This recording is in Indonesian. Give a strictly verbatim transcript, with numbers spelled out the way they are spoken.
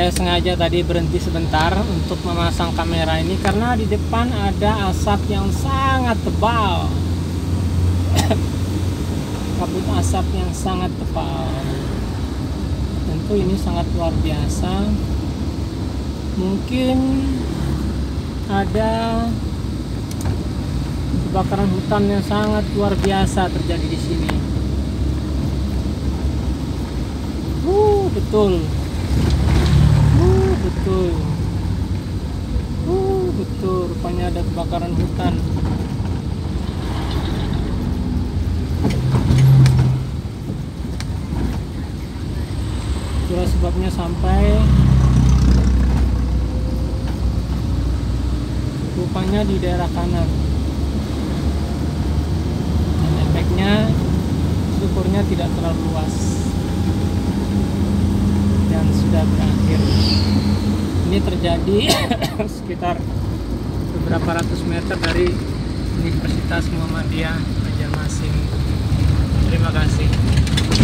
Saya sengaja tadi berhenti sebentar untuk memasang kamera ini karena di depan ada asap yang sangat tebal. Kabut asap yang sangat tebal. Tentu ini sangat luar biasa. Mungkin ada kebakaran hutan yang sangat luar biasa terjadi di sini. Uh, betul. Uh, betul. Uh, betul. Rupanya ada kebakaran hutan. Itulah sebabnya sampai rupanya di daerah kanan. Dan efeknya syukurnya tidak terlalu luas dan sudah berakhir. Ini terjadi sekitar beberapa ratus meter dari Universitas Muhammadiyah Banjarmasin. Terima kasih.